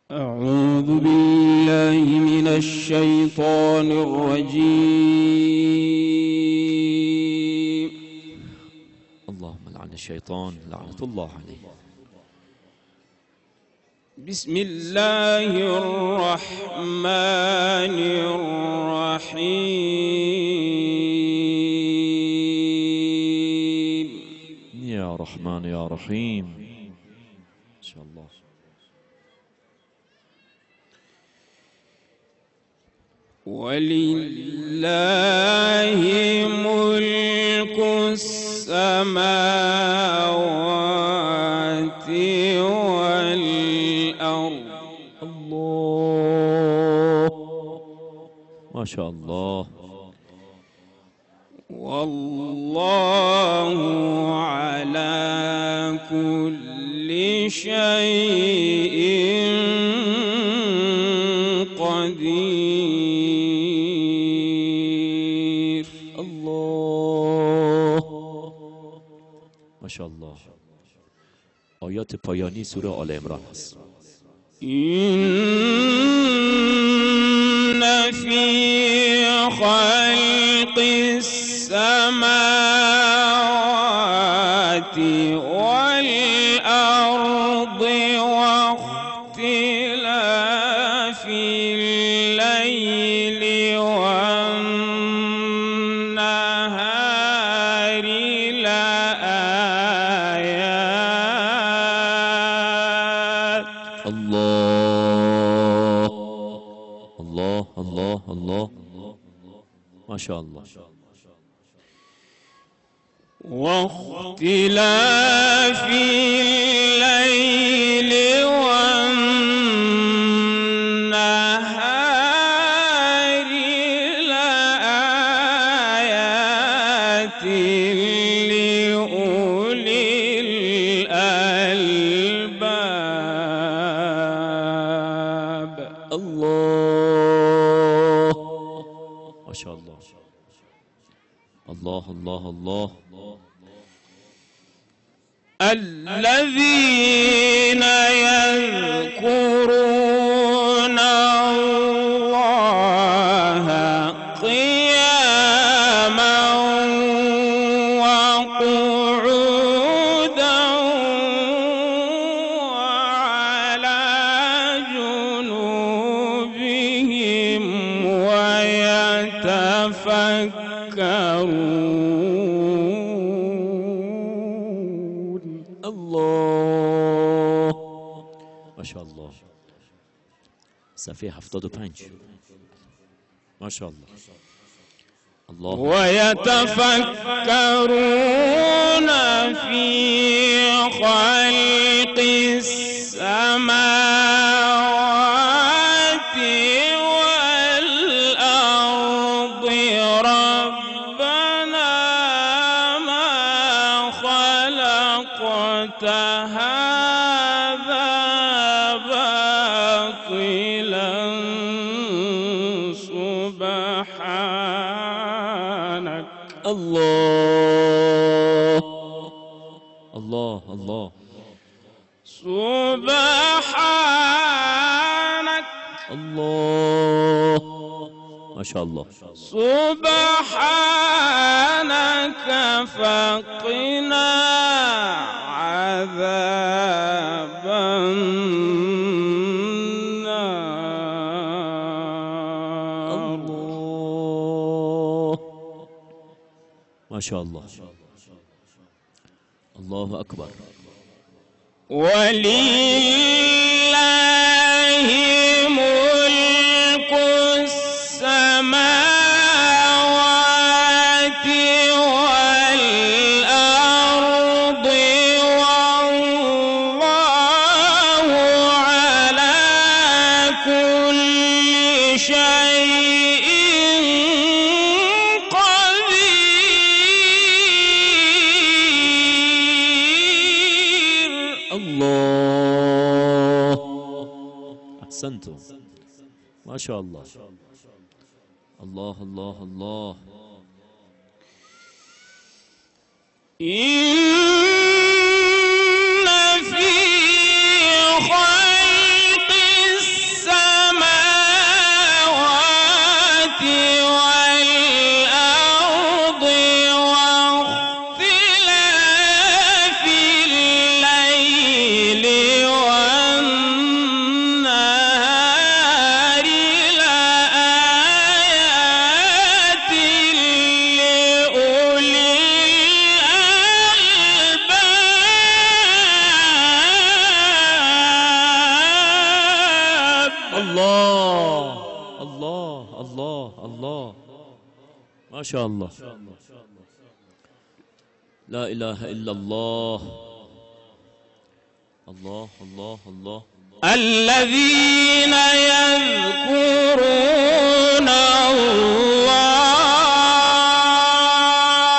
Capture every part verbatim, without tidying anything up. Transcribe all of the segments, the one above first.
أعوذ بالله من الشيطان الرجيم. اللهم لعن الشيطان لعنة الله عليه. بسم الله الرحمن الرحيم. يا رحمن يا رحيم إن شاء الله. ولله ملك السماوات والأرض. الله ما شاء الله. والله على كل شيء قدير. الله ما شاء الله. آیات پایانی سوره آل عمران هست. إن في خلق السماوات والأرض واختلاف الليل والنهار لآيات. الله الله الله الله ما شاء الله. واختلاف الليل والنهار لآيات لأولي الألباب. الله ما شاء الله. الله الله الله. الذين يذكرون الله قياما وقعودا وعلى جنوبهم ويتفكرون. الله ما شاء الله. صفحه هفتاد و پنج ما شاء الله. الله ويتفكرون في خلق السماوات والأرض ربنا ما خلقت هذا باطلا سبحانك. الله الله الله سبحانك الله ما شاء الله. سبحانك فقنا عذاب النار. الله ما شاء الله. الله أكبر. ولله ملك السماوات والأرض والله على كل شيء قدير. الله أحسنتم ما شاء الله. الله الله الله. إن في خلق الله الله الله الله ما شاء الله. لا إله إلا الله. الله الله الله. الذين يذكرون الله.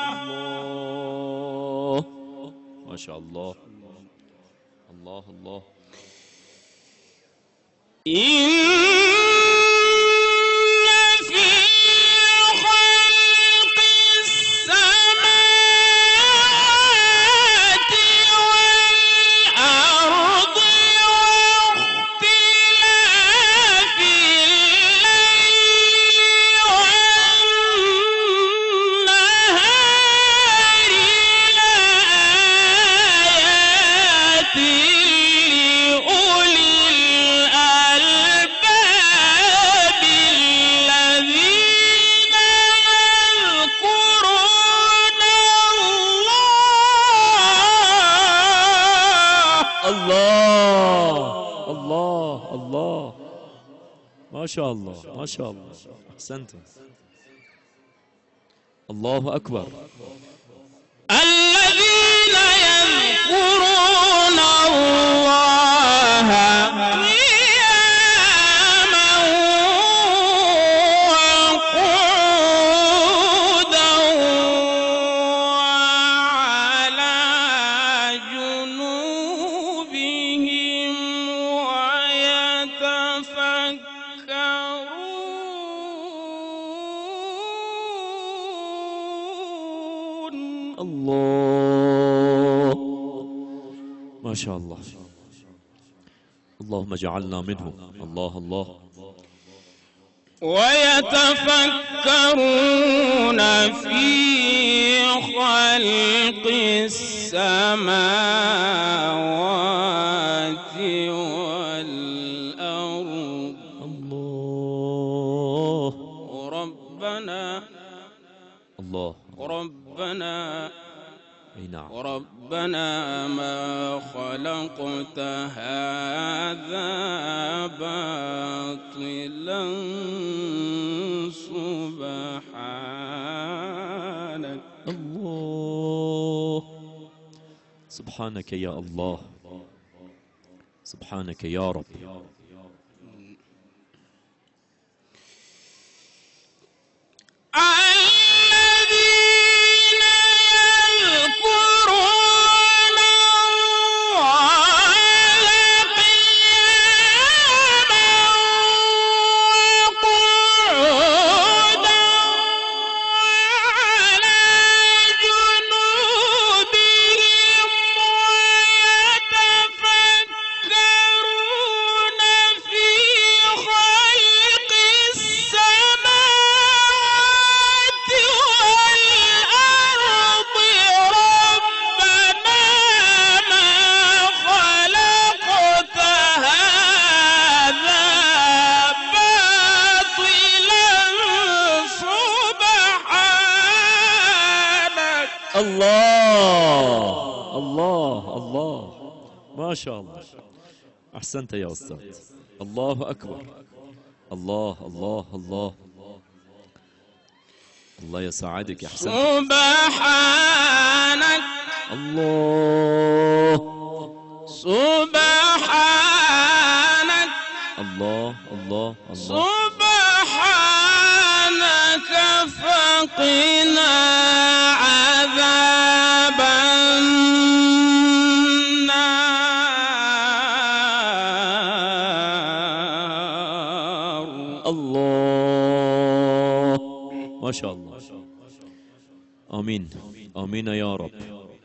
الله ما شاء الله. الله الله. إن في خلق السماوات والأرض واختلاف الليل والنهار لآيات لأولي الألباب الذين يذكرون الله. الله الله الله ما شاء الله ما شاء الله. أحسنتم. الله أكبر. الذين يذكرون الله قياما وقعودا وعلى جنوبهم ويتفكرون. الله ما شاء الله. اللهم اجعلنا منهم. الله الله. ويتفكرون في خلق السماوات والأرض. الله ربنا الله. ربنا أي نعم. ربنا ما خلقت هذا باطلا سبحانك. الله سبحانك يا الله. سبحانك يا رب. الذين يذكرون الله قياما وقعودا وعلى جنوبهم ويتفكرون في خلق السماوات والأرض. ربنا ما خلقت هذا باطلا سبحانك. الله الله الله ما شاء الله. أحسنت يا أستاذ. الله أكبر. الله الله الله الله يسعدك. أحسنت. سبحانك الله سبحانك الله الله الله. سبحانك فقنا عذاب النار. الله ما شاء الله. آمين آمين يا رب.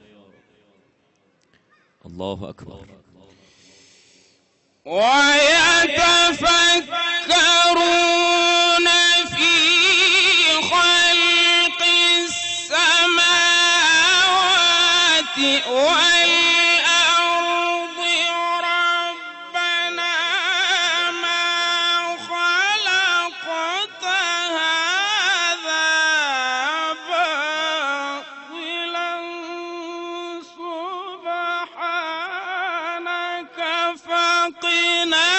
الله أكبر. ويتفكرون في خلق السماوات والأرض. ربنا ما خلقت هذا باطلا سبحانك فقنا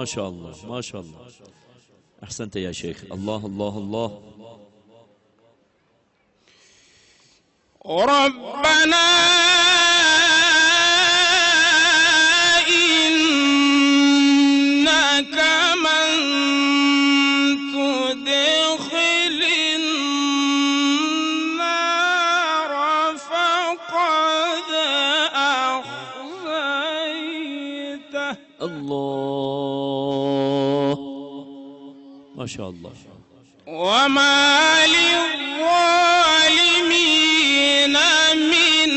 شاء الله ما شاء الله. أحسنت يا شيخ. الله الله الله. ربنا إنك من تدخل النار فقد أخزيته. الله ما شاء الله. وما للظالمين من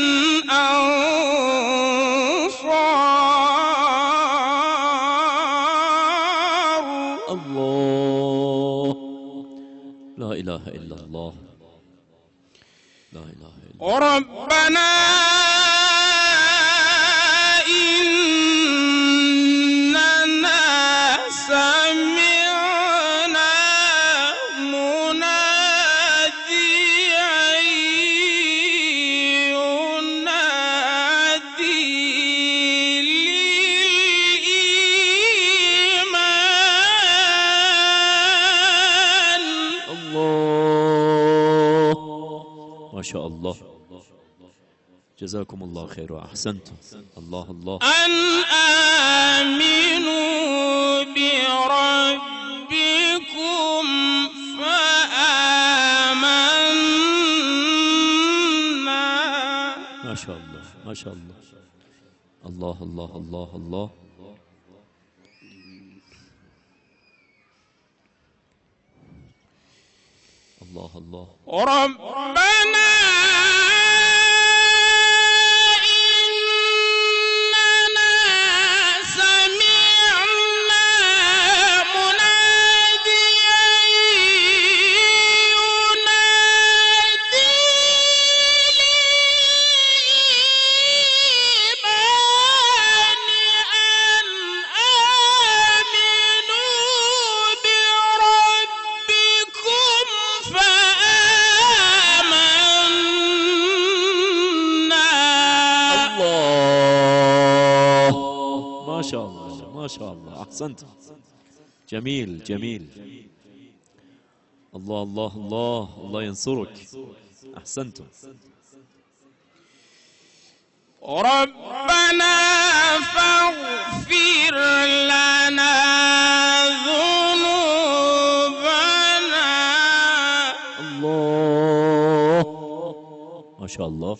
أنصار. الله لا إله إلا الله. لا إله إلا الله. ربنا ما شاء الله. جزاكم الله خير وأحسنتم. الله الله. أن آمنوا بربكم فآمنا. ما شاء الله ما شاء الله. الله الله الله الله. الله الله. ربنا إننا سمعنا مناديا ينادي للإيمان أن آمنوا بربكم فآمنا. الله ما شاء الله ما شاء الله. أحسنت. جميل جميل. الله الله الله. الله ينصرك. أحسنتم. ربنا فاغفر لنا ذنوبنا. الله ما شاء الله.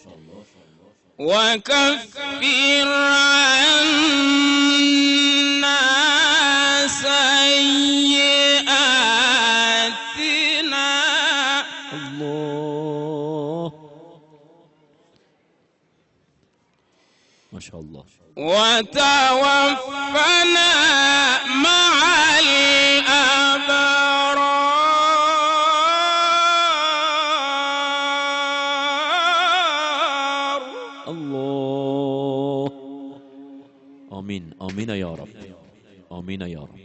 وكفر عنا سيئاتنا. الله ما شاء الله. وتوفنا مع الأبرار. الله آمين آمين يا رب. آمين يا رب.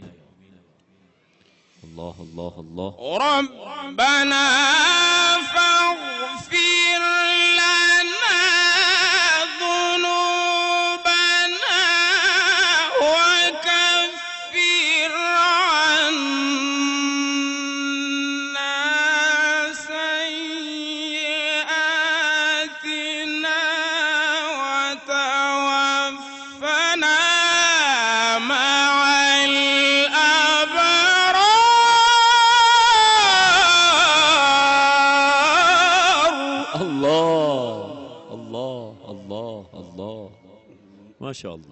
الله الله الله. ربنا فاغفر لنا ذنوبنا وكفر عنا سيئاتنا وتوفنا مع الأبرار. الله الله الله الله. ما شاء الله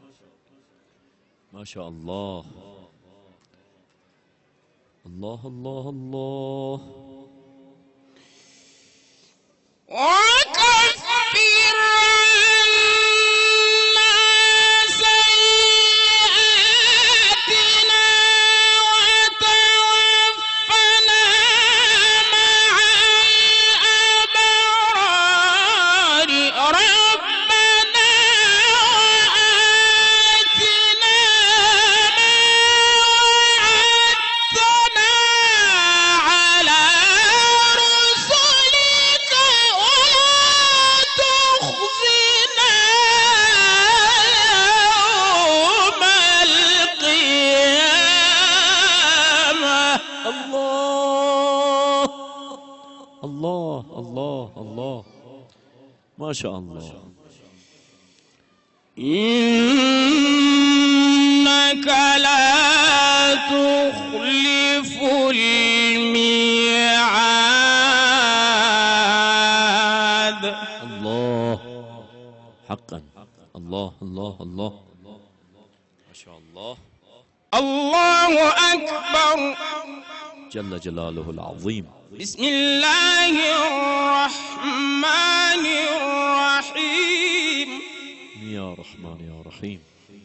ما شاء الله. الله الله الله. وكفر عنا سيئاتنا وتوفنا مع الأبرار. ربنا وآتنا ما وعدتنا على الله الله الله الله ما شاء الله. إنك لا تخلف الميعاد. الله حقا. الله الله الله ما شاء الله. الله أكبر. جل جلاله العظيم. بسم الله الرحمن الرحيم. يا رحمن يا رحيم.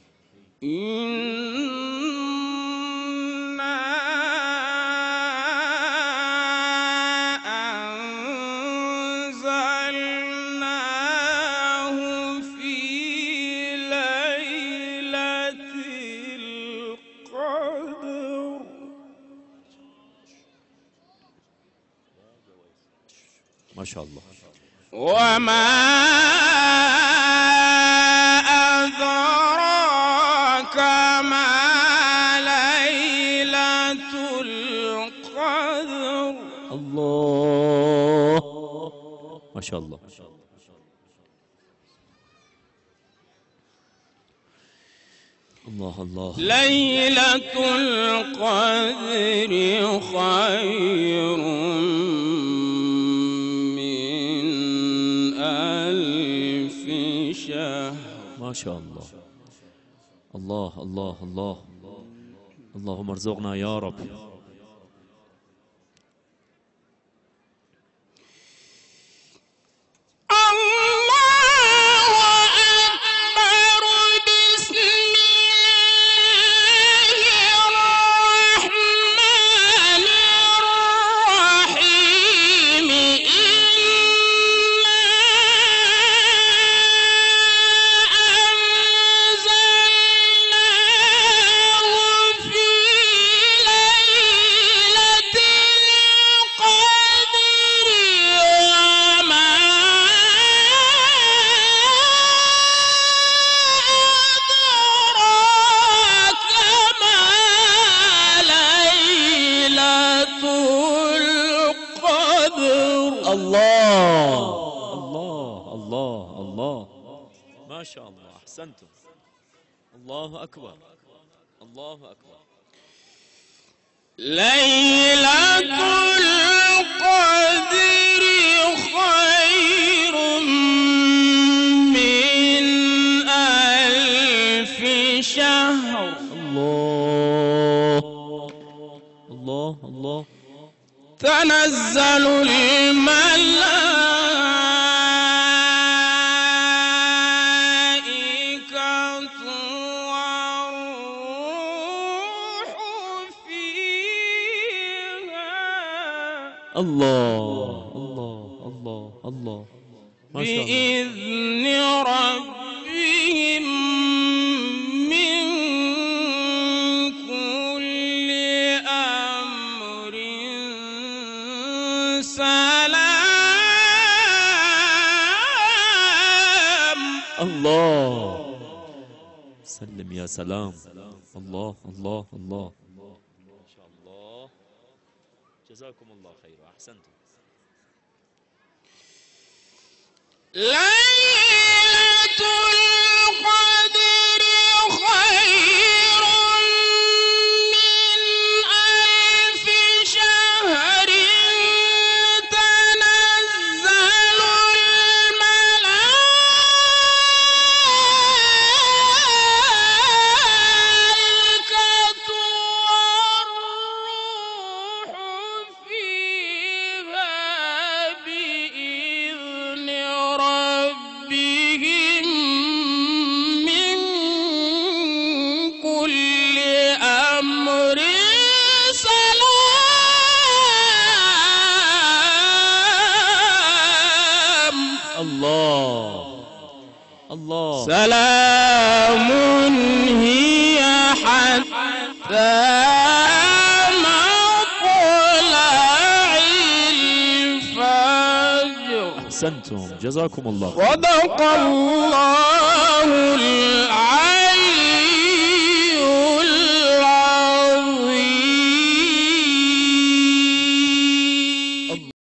إنا أنزلناه في ليلة القدر. ما شاء الله. وما أدراك ما ليلة القدر. الله ما شاء الله. الله الله. ليلة القدر خير من ألف شهر. ما شاء الله. الله الله الله. اللهم ارزقنا يا رب. الله الله الله الله ما شاء الله. أحسنتم. الله أكبر الله أكبر. ليلة القدر خير من ألف شهر. الله الله الله. تنزل الملائكة والروح فيها. الله الله الله الله ما شاء الله. بإذن ربهم من كل أمر سلام. الله سلم يا سلام. الله الله الله ما شاء الله. جزاكم الله خير. أحسنتم. ليلة القدر خير من ألف شهر. تنزل الملائكة والروح فيها بإذن ربهم من كل أمر سلام. الله الله سلام هي حتى مطلع الفجر. أحسنتم. جزاكم الله خير. صدق الله العظيم.